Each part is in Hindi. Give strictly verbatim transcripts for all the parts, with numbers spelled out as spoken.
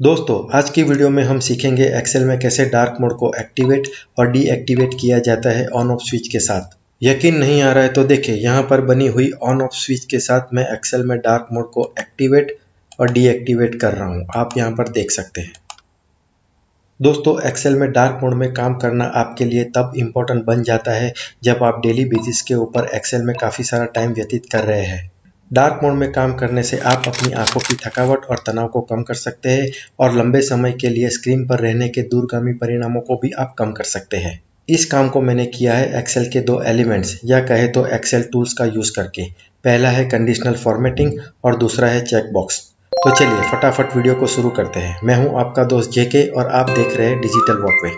दोस्तों आज की वीडियो में हम सीखेंगे एक्सेल में कैसे डार्क मोड को एक्टिवेट और डीएक्टिवेट किया जाता है ऑन ऑफ स्विच के साथ। यकीन नहीं आ रहा है तो देखिए यहाँ पर बनी हुई ऑन ऑफ स्विच के साथ मैं एक्सेल में डार्क मोड को एक्टिवेट और डीएक्टिवेट कर रहा हूँ, आप यहाँ पर देख सकते हैं। दोस्तों एक्सेल में डार्क मोड में काम करना आपके लिए तब इम्पोर्टेंट बन जाता है जब आप डेली बेसिस के ऊपर एक्सेल में काफ़ी सारा टाइम व्यतीत कर रहे हैं। डार्क मोड में काम करने से आप अपनी आंखों की थकावट और तनाव को कम कर सकते हैं और लंबे समय के लिए स्क्रीन पर रहने के दूरगामी परिणामों को भी आप कम कर सकते हैं। इस काम को मैंने किया है एक्सेल के दो एलिमेंट्स या कहे तो एक्सेल टूल्स का यूज़ करके। पहला है कंडीशनल फॉर्मेटिंग और दूसरा है चेक बॉक्स। तो चलिए फटाफट वीडियो को शुरू करते हैं। मैं हूं आपका दोस्त जेके और आप देख रहे हैं डिजिटल वॉकवे।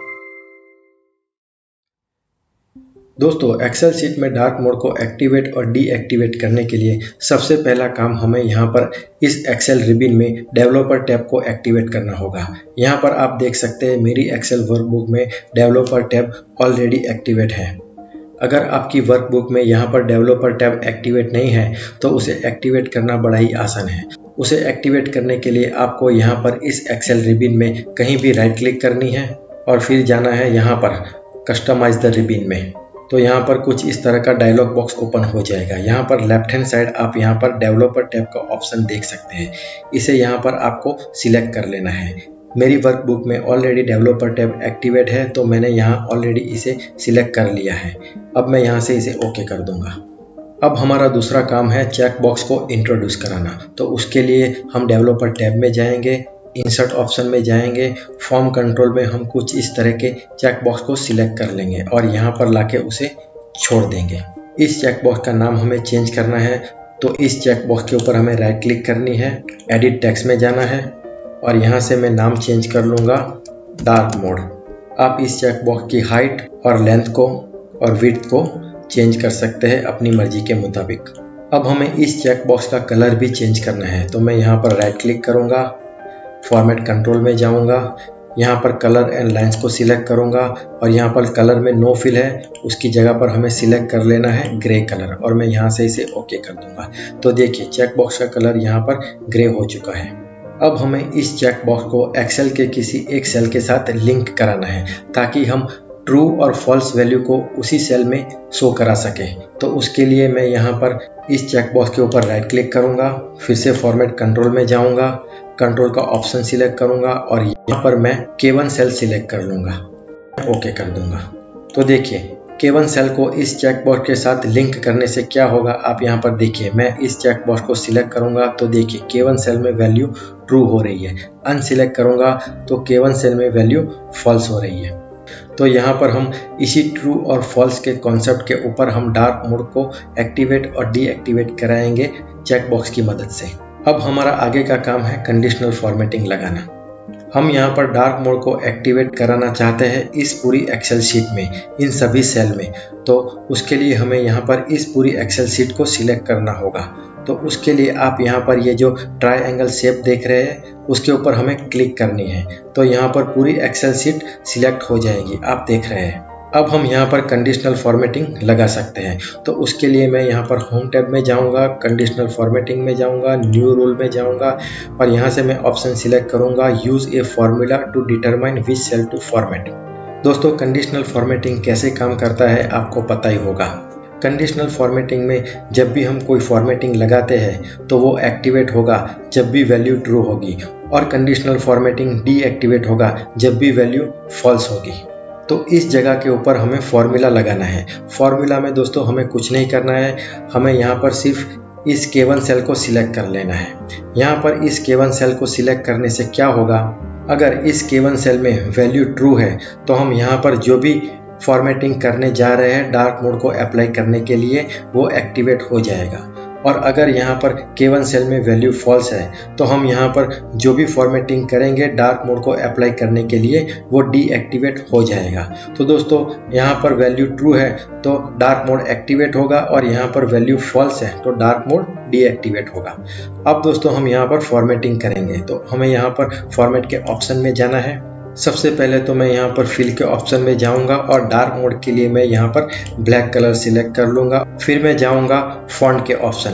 दोस्तों एक्सेल शीट में डार्क मोड को एक्टिवेट और डीएक्टिवेट करने के लिए सबसे पहला काम हमें यहाँ पर इस एक्सेल रिबिन में डेवलपर टैब को एक्टिवेट करना होगा। यहाँ पर आप देख सकते हैं मेरी एक्सेल वर्कबुक में डेवलपर टैब ऑलरेडी एक्टिवेट है। अगर आपकी वर्कबुक में यहाँ पर डेवलपर टैब एक्टिवेट नहीं है तो उसे एक्टिवेट करना बड़ा ही आसान है। उसे एक्टिवेट करने के लिए आपको यहाँ पर इस एक्सेल रिबिन में कहीं भी राइट क्लिक करनी है और फिर जाना है यहाँ पर कस्टमाइज द रिबिन में। तो यहाँ पर कुछ इस तरह का डायलॉग बॉक्स ओपन हो जाएगा। यहाँ पर लेफ्ट हैंड साइड आप यहाँ पर डेवलपर टैब का ऑप्शन देख सकते हैं। इसे यहाँ पर आपको सिलेक्ट कर लेना है। मेरी वर्कबुक में ऑलरेडी डेवलपर टैब एक्टिवेट है तो मैंने यहाँ ऑलरेडी इसे सिलेक्ट कर लिया है। अब मैं यहाँ से इसे ओके कर दूंगा। अब हमारा दूसरा काम है चेक बॉक्स को इंट्रोड्यूस कराना। तो उसके लिए हम डेवलपर टैब में जाएंगे, इंसर्ट ऑप्शन में जाएंगे, फॉर्म कंट्रोल में हम कुछ इस तरह के चेक बॉक्स को सिलेक्ट कर लेंगे और यहाँ पर लाके उसे छोड़ देंगे। इस चेक बॉक्स का नाम हमें चेंज करना है तो इस चेक बॉक्स के ऊपर हमें राइट क्लिक करनी है, एडिट टेक्स्ट में जाना है और यहाँ से मैं नाम चेंज कर लूँगा डार्क मोड। आप इस चेक बॉक्स की हाइट और लेंथ को और विड्थ को चेंज कर सकते हैं अपनी मर्जी के मुताबिक। अब हमें इस चेक बॉक्स का कलर भी चेंज करना है तो मैं यहाँ पर राइट क्लिक करूँगा, फॉर्मेट कंट्रोल में जाऊंगा, यहाँ पर कलर एंड लाइंस को सिलेक्ट करूंगा और यहाँ पर कलर में नो फिल है, उसकी जगह पर हमें सिलेक्ट कर लेना है ग्रे कलर और मैं यहाँ से इसे ओके कर दूंगा। तो देखिए चेक बॉक्स का कलर यहाँ पर ग्रे हो चुका है। अब हमें इस चेक बॉक्स को एक्सेल के किसी एक सेल के साथ लिंक कराना है ताकि हम ट्रू और फॉल्स वैल्यू को उसी सेल में शो करा सके। तो उसके लिए मैं यहाँ पर इस चेक बॉक्स के ऊपर राइट क्लिक करूँगा, फिर से फॉर्मेट कंट्रोल में जाऊँगा, कंट्रोल का ऑप्शन सिलेक्ट करूंगा और यहाँ पर मैं के वन सेल सिलेक्ट कर लूंगा, ओके कर दूंगा। तो देखिए के वन सेल को इस चेक बॉक्स के साथ लिंक करने से क्या होगा आप यहाँ पर देखिए। मैं इस चेक बॉक्स को सिलेक्ट करूंगा तो देखिए के वन सेल में वैल्यू ट्रू हो रही है, अनसिलेक्ट करूंगा तो के वन सेल में वैल्यू फॉल्स हो रही है। तो यहाँ पर हम इसी ट्रू और फॉल्स के कॉन्सेप्ट के ऊपर हम डार्क मोड को एक्टिवेट और डीएक्टिवेट कराएंगे चेक बॉक्स की मदद से। अब हमारा आगे का काम है कंडीशनल फॉर्मेटिंग लगाना। हम यहाँ पर डार्क मोड को एक्टिवेट कराना चाहते हैं इस पूरी एक्सेल शीट में, इन सभी सेल में। तो उसके लिए हमें यहाँ पर इस पूरी एक्सेल शीट को सिलेक्ट करना होगा। तो उसके लिए आप यहाँ पर ये जो ट्रायंगल शेप देख रहे हैं उसके ऊपर हमें क्लिक करनी है। तो यहाँ पर पूरी एक्सेल शीट सिलेक्ट हो जाएगी, आप देख रहे हैं। अब हम यहाँ पर कंडीशनल फॉर्मेटिंग लगा सकते हैं। तो उसके लिए मैं यहाँ पर होम टैब में जाऊँगा, कंडीशनल फॉर्मेटिंग में जाऊँगा, न्यू रूल में जाऊँगा और यहाँ से मैं ऑप्शन सिलेक्ट करूँगा use a formula to determine which cell to format. दोस्तों कंडीशनल फॉर्मेटिंग कैसे काम करता है आपको पता ही होगा। कंडीशनल फॉर्मेटिंग में जब भी हम कोई फॉर्मेटिंग लगाते हैं तो वो एक्टिवेट होगा जब भी वैल्यू ट्रू होगी और कंडीशनल फॉर्मेटिंग डीएक्टिवेट होगा जब भी वैल्यू फॉल्स होगी। तो इस जगह के ऊपर हमें फॉर्मूला लगाना है। फॉर्मूला में दोस्तों हमें कुछ नहीं करना है, हमें यहाँ पर सिर्फ इस के वन सेल को सिलेक्ट कर लेना है। यहाँ पर इस के वन सेल को सिलेक्ट करने से क्या होगा, अगर इस के वन सेल में वैल्यू ट्रू है तो हम यहाँ पर जो भी फॉर्मेटिंग करने जा रहे हैं डार्क मोड को अप्लाई करने के लिए वो एक्टिवेट हो जाएगा। और अगर यहाँ पर के वन सेल में वैल्यू फॉल्स है तो हम यहाँ पर जो भी फॉर्मेटिंग करेंगे डार्क मोड को अप्लाई करने के लिए वो डीएक्टिवेट हो जाएगा। तो दोस्तों यहाँ पर वैल्यू ट्रू है तो डार्क मोड एक्टिवेट होगा और यहाँ पर वैल्यू फॉल्स है तो डार्क मोड डीएक्टिवेट होगा। अब दोस्तों हम यहाँ पर फॉर्मेटिंग करेंगे तो हमें यहाँ पर फॉर्मेट के ऑप्शन में जाना है। सबसे पहले तो मैं यहाँ पर फिल के ऑप्शन में जाऊँगा और डार्क मोड के लिए मैं यहाँ पर ब्लैक कलर सिलेक्ट कर लूँगा। फिर मैं जाऊँगा फॉन्ट के ऑप्शन में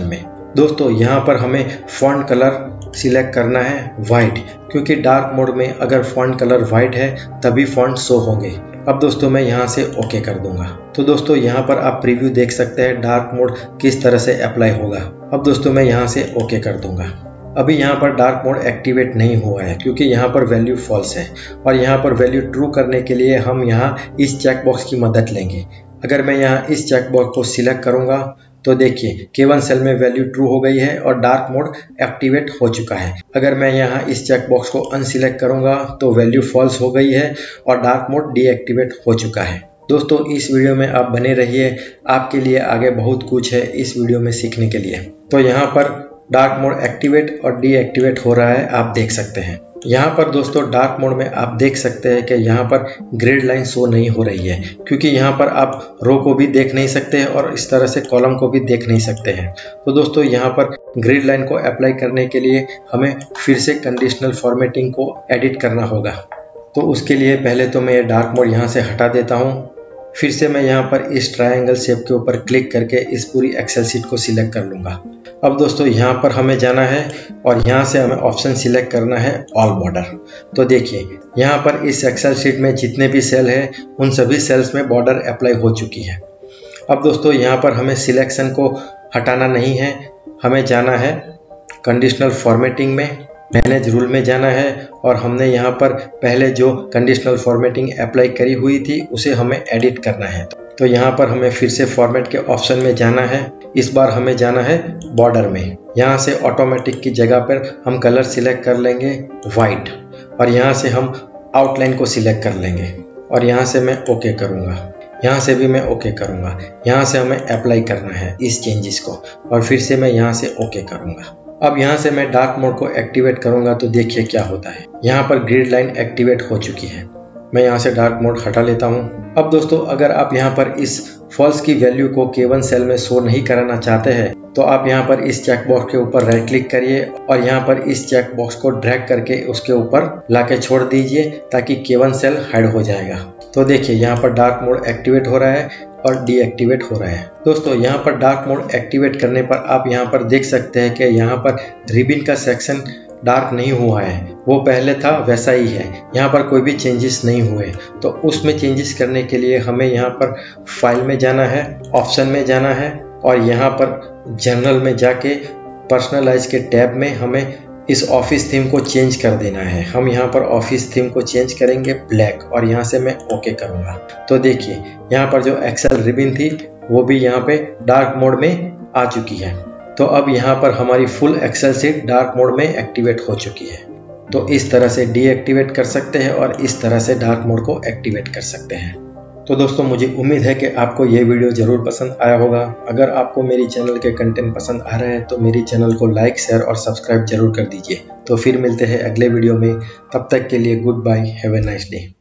दोस्तों यहाँ पर हमें फॉन्ट कलर सिलेक्ट करना है वाइट, क्योंकि डार्क मोड में अगर फॉन्ट कलर वाइट है तभी फॉन्ट शो होंगे। अब दोस्तों मैं यहाँ से ओके कर दूंगा। तो दोस्तों यहाँ पर आप प्रीव्यू देख सकते हैं डार्क मोड किस तरह से अप्लाई होगा। अब दोस्तों मैं यहाँ से ओके कर दूंगा। अभी यहाँ पर डार्क मोड एक्टिवेट नहीं हुआ है क्योंकि यहाँ पर वैल्यू फॉल्स है, और यहाँ पर वैल्यू ट्रू करने के लिए हम यहाँ इस चेक बॉक्स की मदद लेंगे। अगर मैं यहाँ इस चेक बॉक्स को सिलेक्ट करूँगा तो देखिए के वन सेल में वैल्यू ट्रू हो गई है और डार्क मोड एक्टिवेट हो चुका है। अगर मैं यहाँ इस चेक बॉक्स को अनसिलेक्ट करूँगा तो वैल्यू फॉल्स हो गई है और डार्क मोड डीएक्टिवेट हो चुका है। दोस्तों इस वीडियो में आप बने रहिए, आपके लिए आगे बहुत कुछ है इस वीडियो में सीखने के लिए। तो यहाँ पर डार्क मोड एक्टिवेट और डीएक्टिवेट हो रहा है, आप देख सकते हैं। यहाँ पर दोस्तों डार्क मोड में आप देख सकते हैं कि यहाँ पर ग्रिड लाइन शो नहीं हो रही है, क्योंकि यहाँ पर आप रो को भी देख नहीं सकते हैं और इस तरह से कॉलम को भी देख नहीं सकते हैं। तो दोस्तों यहाँ पर ग्रिड लाइन को अप्लाई करने के लिए हमें फिर से कंडीशनल फॉर्मेटिंग को एडिट करना होगा। तो उसके लिए पहले तो मैं ये डार्क मोड यहाँ से हटा देता हूँ। फिर से मैं यहाँ पर इस ट्रायंगल शेप के ऊपर क्लिक करके इस पूरी एक्सेल शीट को सिलेक्ट कर लूँगा। अब दोस्तों यहाँ पर हमें जाना है और यहाँ से हमें ऑप्शन सिलेक्ट करना है ऑल बॉर्डर। तो देखिए यहाँ पर इस एक्सेल शीट में जितने भी सेल हैं उन सभी सेल्स में बॉर्डर अप्लाई हो चुकी है। अब दोस्तों यहाँ पर हमें सिलेक्शन को हटाना नहीं है, हमें जाना है कंडीशनल फॉर्मेटिंग में, मैनेज रूल में जाना है, और हमने यहाँ पर पहले जो कंडीशनल फॉर्मेटिंग अप्लाई करी हुई थी उसे हमें एडिट करना है। तो यहाँ पर हमें फिर से फॉर्मेट के ऑप्शन में जाना है। इस बार हमें जाना है बॉर्डर में। यहाँ से ऑटोमेटिक की जगह पर हम कलर सिलेक्ट कर लेंगे वाइट, और यहाँ से हम आउटलाइन को सिलेक्ट कर लेंगे और यहाँ से मैं ओके करूँगा। यहाँ से भी मैं ओके करूँगा। यहाँ से हमें अप्लाई करना है इस चेंजेस को, और फिर से मैं यहाँ से ओके करूँगा। अब यहाँ से मैं डार्क मोड को एक्टिवेट करूँगा तो देखिए क्या होता है। यहाँ पर ग्रिड लाइन एक्टिवेट हो चुकी है। मैं यहाँ से डार्क मोड हटा लेता हूँ। अब दोस्तों अगर आप यहाँ पर इस फॉल्स की वैल्यू को के वन सेल में शो नहीं कराना चाहते हैं तो आप यहाँ पर इस चेक बॉक्स के ऊपर राइट क्लिक करिए और यहाँ पर इस चेक बॉक्स को ड्रैग करके उसके ऊपर लाके छोड़ दीजिए ताकि के वन सेल हाइड हो जाएगा। तो देखिए यहाँ पर डार्क मोड एक्टिवेट हो रहा है और डीएक्टिवेट हो रहा है। दोस्तों यहाँ पर डार्क मोड एक्टिवेट करने पर आप यहाँ पर देख सकते हैं कि यहाँ पर रिबन का सेक्शन डार्क नहीं हुआ है, वो पहले था वैसा ही है। यहाँ पर कोई भी चेंजेस नहीं हुए। तो उसमें चेंजेस करने के लिए हमें यहाँ पर फाइल में जाना है, ऑप्शन में जाना है, और यहाँ पर जनरल में जाके पर्सनलाइज के टैब में हमें इस ऑफिस थीम को चेंज कर देना है। हम यहाँ पर ऑफिस थीम को चेंज करेंगे ब्लैक, और यहाँ से मैं ओके करूँगा। तो देखिए यहाँ पर जो एक्सेल रिबन थी वो भी यहाँ पे डार्क मोड में आ चुकी है। तो अब यहाँ पर हमारी full Excel sheet dark mode में एक्टिवेट हो चुकी है। तो इस तरह से डीएक्टिवेट कर सकते हैं और इस तरह से डार्क मोड को एक्टिवेट कर सकते हैं। तो दोस्तों मुझे उम्मीद है कि आपको ये वीडियो ज़रूर पसंद आया होगा। अगर आपको मेरी चैनल के कंटेंट पसंद आ रहे हैं तो मेरी चैनल को लाइक, शेयर और सब्सक्राइब जरूर कर दीजिए। तो फिर मिलते हैं अगले वीडियो में, तब तक के लिए goodbye, have a nice day.